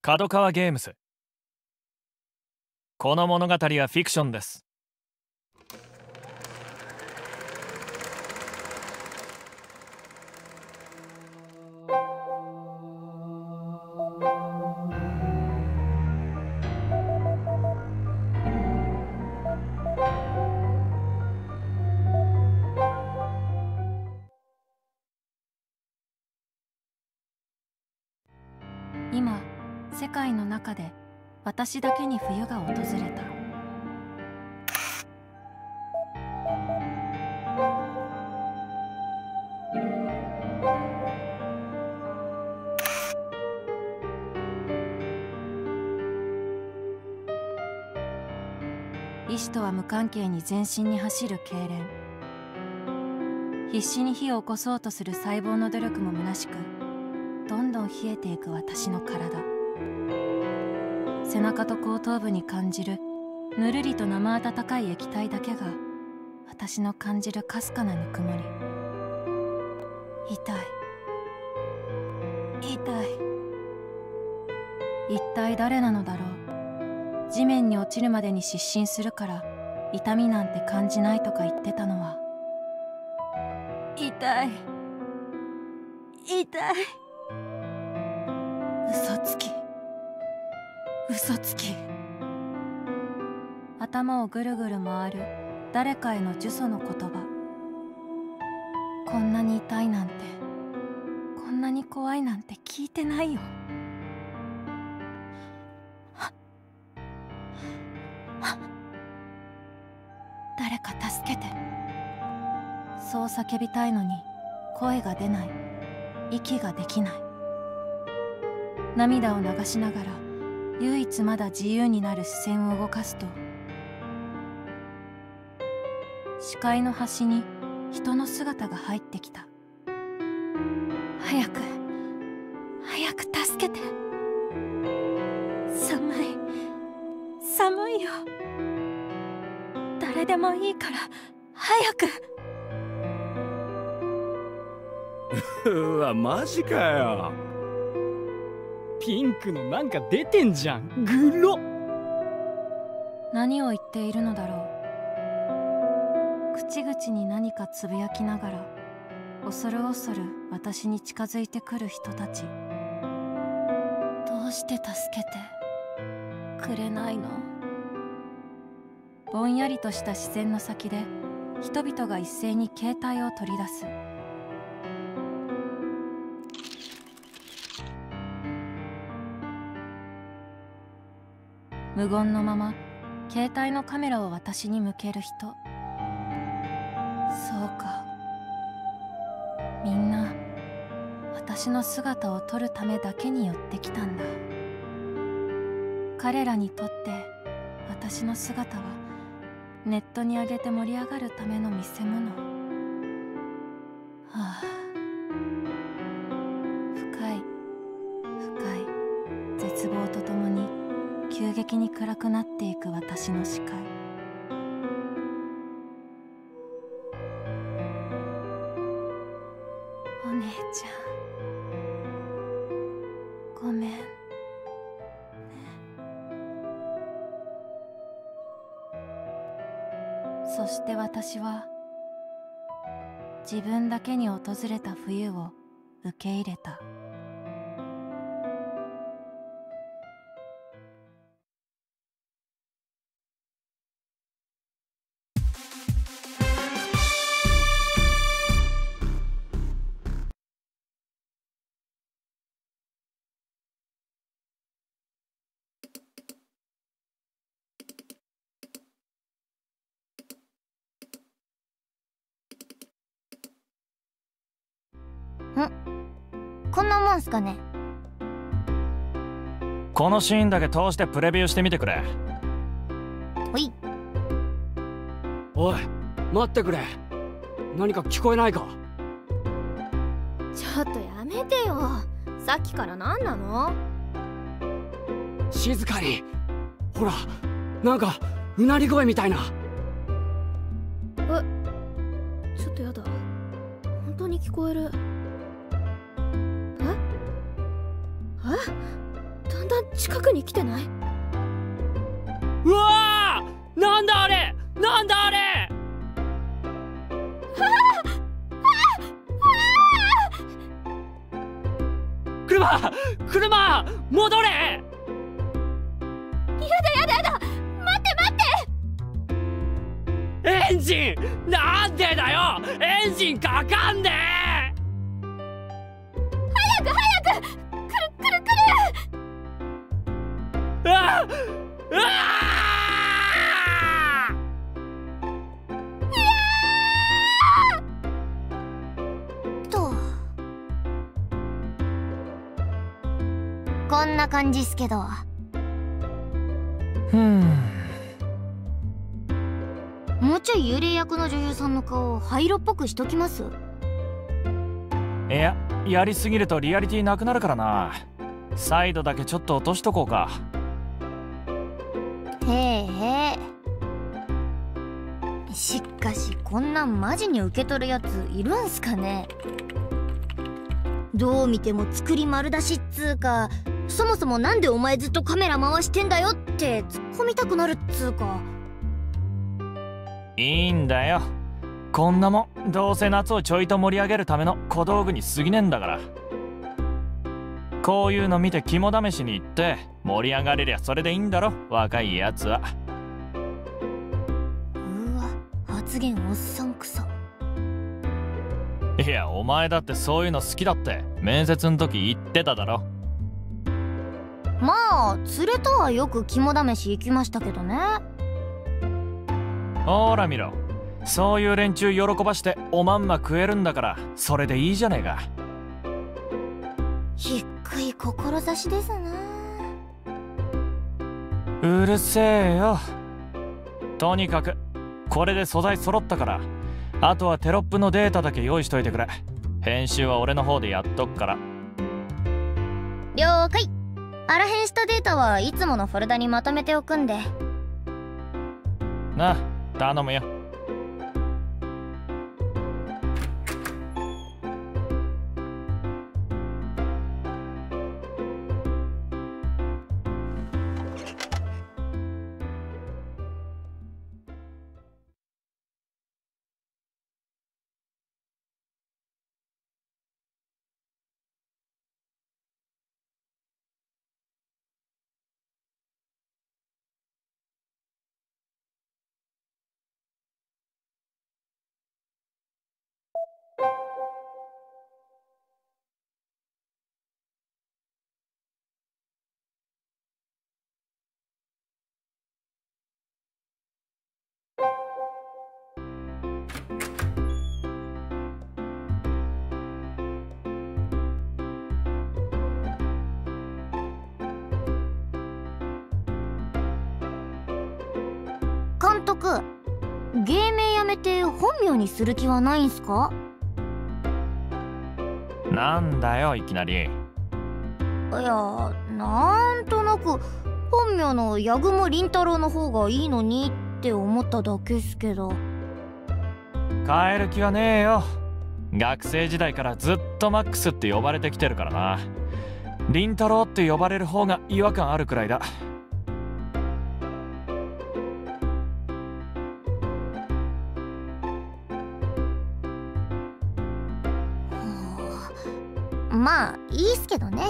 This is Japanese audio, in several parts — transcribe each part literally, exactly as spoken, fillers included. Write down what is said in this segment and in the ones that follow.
角川ゲームス。この物語はフィクションです。 今、世界の中で私だけに冬が訪れた。意志とは無関係に全身に走る痙攣。必死に火を起こそうとする細胞の努力も虚しく、どんどん冷えていく私の体。背中と後頭部に感じるぬるりと生温かい液体だけが私の感じるかすかなぬくもり。痛い痛い。一体誰なのだろう。地面に落ちるまでに失神するから痛みなんて感じないとか言ってたのは。痛い痛い。嘘つき嘘つき。頭をぐるぐる回る誰かへの呪詛の言葉。こんなに痛いなんて、こんなに怖いなんて聞いてないよ。誰か助けて。そう叫びたいのに声が出ない。息ができない。涙を流しながら唯一まだ自由になる視線を動かすと、視界の端に人の姿が入ってきた。早く早く助けて。寒い寒いよ。誰でもいいから早く。 うわ、マジかよ。 ピンクのなんか出てんじゃん。グロ。 何を言っているのだろう。口々に何かつぶやきながら恐る恐る私に近づいてくる人たち。どうして助けてくれないの。ぼんやりとした視線の先で人々が一斉に携帯を取り出す。無言のまま携帯のカメラを私に向ける人。そうか、みんな私の姿を撮るためだけに寄ってきたんだ。彼らにとって私の姿はネットに上げて盛り上がるための見せ物。はあ、深い深い絶望とともに急激に暗くなっていく私の視界。お姉ちゃん、ごめんね。そして私は自分だけに訪れた冬を受け入れた。 ん？こんなもんすかね。 このシーンだけ通してプレビューしてみてくれ。 ほい。 おい、待ってくれ。何か聞こえないか。 ちょっとやめてよ。さっきから何なの。 静かに。ほら、なんかうなり声みたいな。 え、ちょっとやだ。本当に聞こえる。ええ、だんだん近くに来てない？ うわー、なんだあれ、なんだあれ。車車戻れ。 やだやだやだ、待って待って。 エンジンなんでだよ、エンジンかかんで。 早く早く、くるくるくる。 うわっうわーとこんな感じっすけど。 ふん。 もうちょい幽霊役の女優さんの顔を灰色っぽくしときます？ いや、やりすぎるとリアリティなくなるからな。サイドだけちょっと落としとこうか。 へえへえ。しかしこんなんマジに受け取るやついるんすかね。どう見ても作り丸出しっつうか、そもそもなんでお前ずっとカメラ回してんだよって突っ込みたくなるっつうか。 いいんだよ、こんなもんどうせ夏をちょいと盛り上げるための小道具に過ぎねえんだから。こういうの見て肝試しに行って盛り上がれりゃそれでいいんだろ、若いやつは。 うわ、発言おっさんくさ。 いや、お前だってそういうの好きだって面接の時言ってただろ。 まあ連れとはよく肝試し行きましたけどね。 ほら見ろ、そういう連中喜ばしておまんま食えるんだからそれでいいじゃねえか。 低い志ですな。 うるせえよ。とにかくこれで素材揃ったから、あとはテロップのデータだけ用意しといてくれ。編集は俺の方でやっとくから。 了解。あらへんしたデータはいつものフォルダにまとめておくんで。 なあ、頼むよ。 監督、芸名やめて本名にする気はないんすか？ なんだよいきなり。 いや、なんとなく本名の八雲凛太郎の方がいいのにって思っただけっすけど。 変える気はねえよ。学生時代からずっとマックスって呼ばれてきてるからな。凛太郎って呼ばれる方が違和感あるくらいだ。 まあいいっすけどね。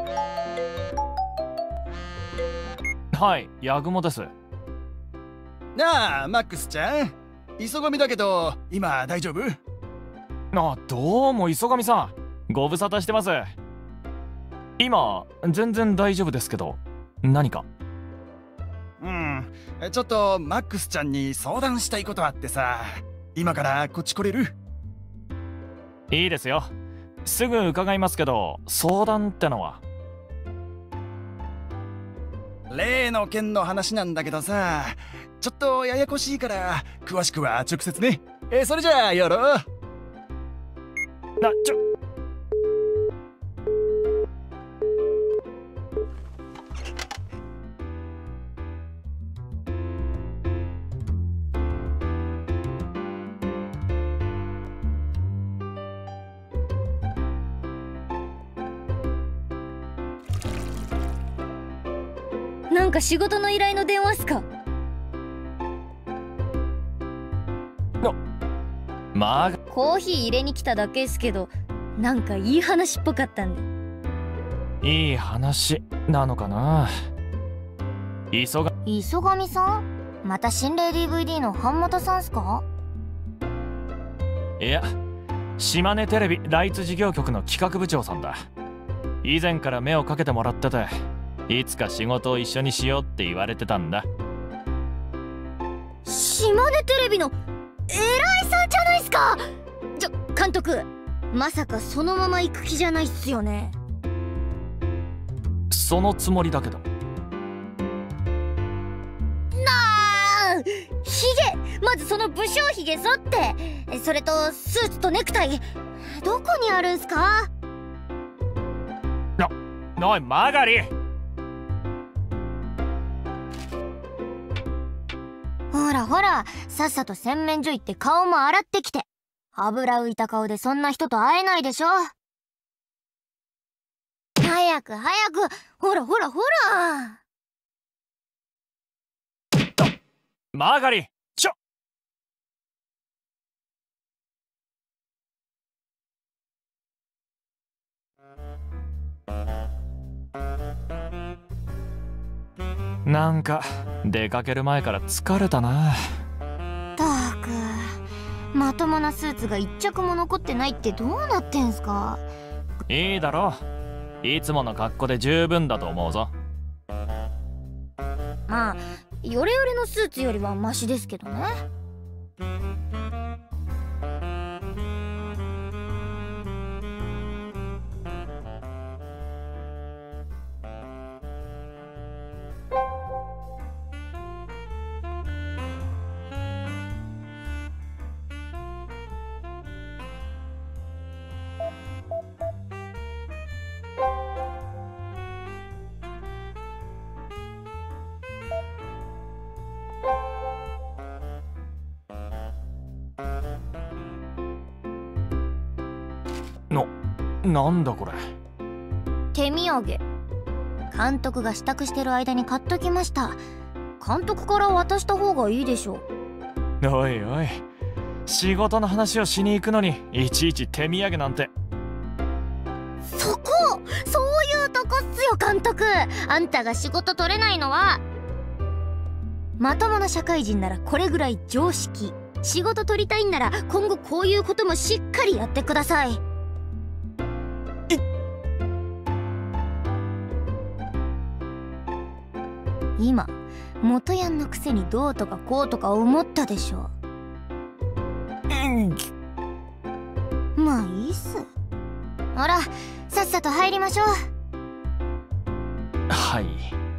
はい、ヤグモです。 なあマックスちゃん、磯上だけど今大丈夫？ あ、どうも磯上さん、ご無沙汰してます。今全然大丈夫ですけど、何か？ うん、ちょっとマックスちゃんに相談したいことあってさ、今からこっち来れる？ いいですよ、すぐ伺いますけど、相談ってのは？ 例の件の話なんだけどさ、ちょっとややこしいから詳しくは直接ね。えそれじゃあやろう。 なちょなんか仕事の依頼の電話っすか？ まあコーヒー入れに来ただけっすけど、なんかいい話っぽかったんで。 いい話なのかな。磯が磯上さん、また心霊 ディーブイディー の版元さんっすか？ いや、島根テレビライツ事業局の企画部長さんだ。以前から目をかけてもらってて、いつか仕事を一緒にしようって言われてたんだ。 島根テレビの偉いさんじゃないっすか。ちょ監督、まさかそのまま行く気じゃないっすよね？ そのつもりだけど。 なあ、ヒゲ、まずその武将ヒゲ剃って、それとスーツとネクタイどこにあるんすか？ な、おいマガリ。 ほらほら、さっさと洗面所行って顔も洗ってきて。油浮いた顔でそんな人と会えないでしょ。早く早く、ほらほらほら。 マガリ、ちょなんか出かける前から疲れたな。 ったく、まともなスーツが一着も残ってないってどうなってんすか？ いいだろう、いつもの格好で十分だと思うぞ。 まあヨレヨレのスーツよりはマシですけどね。 なんだこれ。 手土産、監督が支度してる間に買っときました。監督から渡した方がいいでしょ。 おいおい、仕事の話をしに行くのにいちいち手土産なんて。 そこ、そういうとこっすよ監督。あんたが仕事取れないのは、まともな社会人ならこれぐらい常識。仕事取りたいんなら今後こういうこともしっかりやってください。今元ヤンのくせにどうとかこうとか思ったでしょ。まあいいっす。ほらさっさと入りましょう。 はい。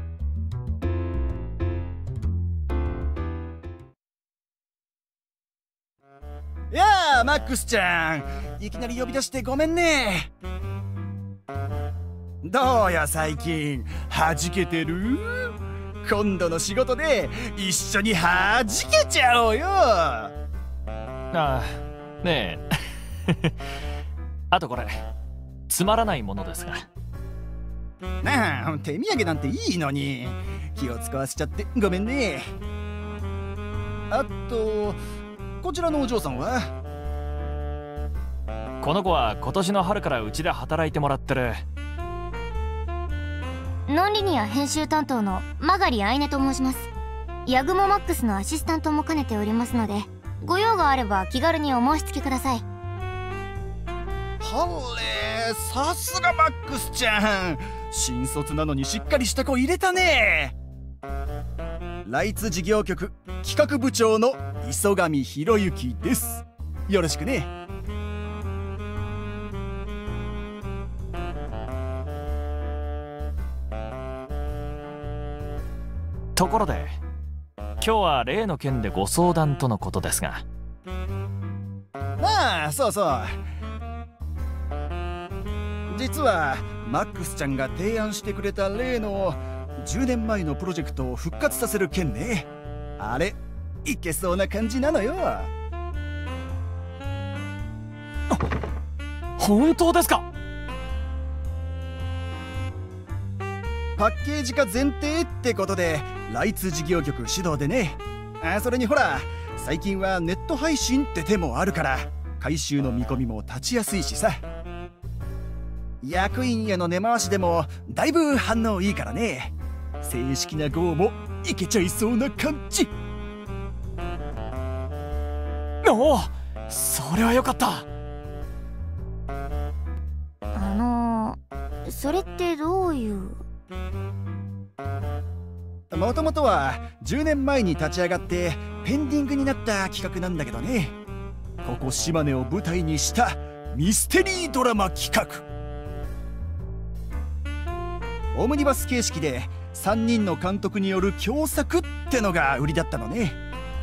やあマックスちゃん、いきなり呼び出してごめんね。どうや最近弾けてる？今度の仕事で一緒に弾けちゃおうよ。 ああ、ねえあとこれつまらないものですが。 なあ、手土産なんていいのに気を使わせちゃってごめんね。あとこちらのお嬢さんは？ この子は今年の春からうちで働いてもらってる。 ノンリニア編集担当の曲愛音と申します。ヤグモマックスのアシスタントも兼ねておりますので、ご用があれば気軽にお申し付けください。 はれー、さすがマックスちゃん、新卒なのにしっかりした子入れたね。ライツ事業局企画部長の磯上博之です。よろしくね。 ところで今日は例の件でご相談とのことですが。 ああ、そうそう、実はマックスちゃんが提案してくれた例のじゅうねんまえのプロジェクトを復活させる件ね。あれいけそうな感じなのよ。 本当ですか？ パッケージ化前提ってことでライツ事業局主導でね。あ、それにほら最近はネット配信って手もあるから回収の見込みも立ちやすいしさ。役員への根回しでもだいぶ反応いいからね。正式な ゴー もいけちゃいそうな感じ。 おお、それはよかった。 あのー、それってどういう。 もともとはじゅうねんまえに立ち上がってペンディングになった企画なんだけどね。ここ島根を舞台にしたミステリードラマ企画。オムニバス形式でさんにんの監督による共作ってのが売りだったのね。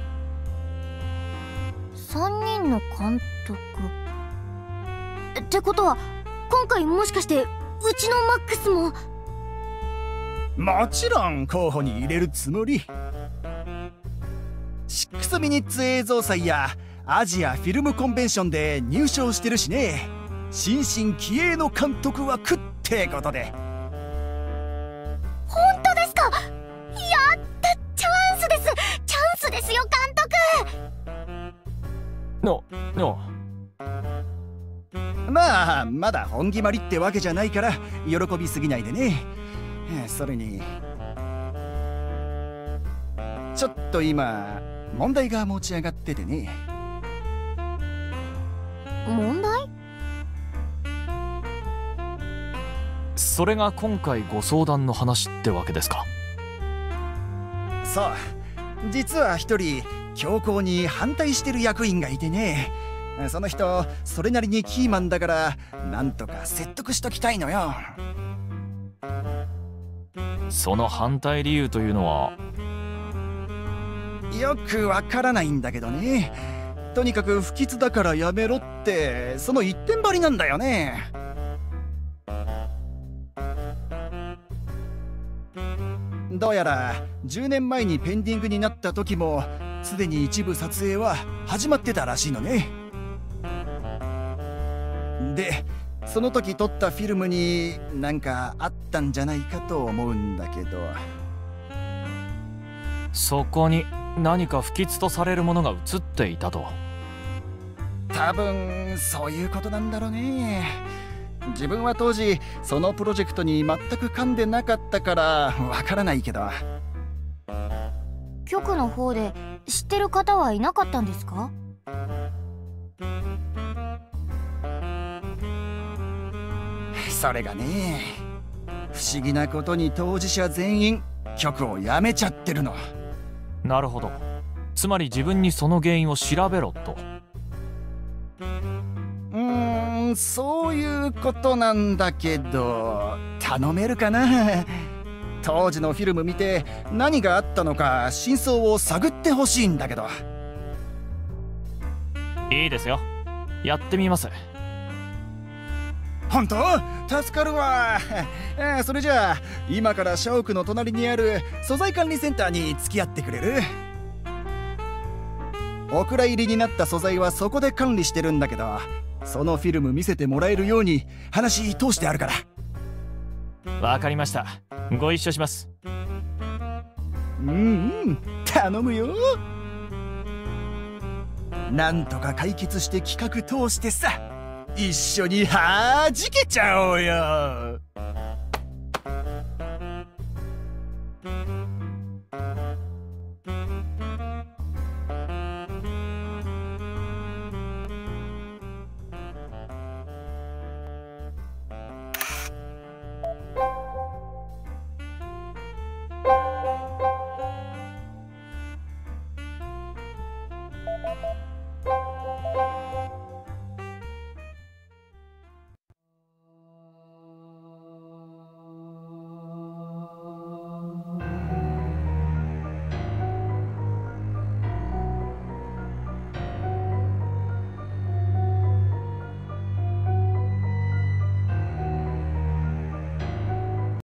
さんにんの監督ってことは今回もしかしてうちのマックスも。 もちろん候補に入れるつもり。シックスミニッツ映像祭やアジアフィルムコンベンションで入賞してるしね。新進気鋭の監督枠ってことで。 本当ですか？やったチャンスです、チャンスですよ監督。 ののまあまだ本決まりってわけじゃないから喜びすぎないでね。それにちょっと今問題が持ち上がっててね。 問題？ それが今回ご相談の話ってわけですか？ そう、実は一人強硬に反対してる役員がいてね。その人それなりにキーマンだからなんとか説得しときたいのよ。 その反対理由というのは？ よくわからないんだけどね。とにかく不吉だからやめろってその一点張りなんだよね。どうやらじゅうねんまえにペンディングになった時もすでに一部撮影は始まってたらしいのね。でその時撮ったフィルムになんかあったんじゃないかと思うんだけど。 そこに何か不吉とされるものが映っていたと？ 多分そういうことなんだろうね。自分は当時そのプロジェクトに全く噛んでなかったからわからないけど。 局の方で知ってる方はいなかったんですか？ それがね、不思議なことに当事者全員局を辞めちゃってるの。 なるほど。つまり自分にその原因を調べろと。 うーん、そういうことなんだけど頼めるかな。当時のフィルム見て何があったのか真相を探ってほしいんだけど。 いいですよ、やってみます。 本当？助かるわ。それじゃあ今から社屋の隣にある素材管理センターに付き合ってくれる？お蔵入りになった素材はそこで管理してるんだけど、そのフィルム見せてもらえるように話通してあるから。 わかりました。ご一緒します。 うんうん、頼むよ。なんとか解決して企画通してさ、一緒にはじけちゃおうよ。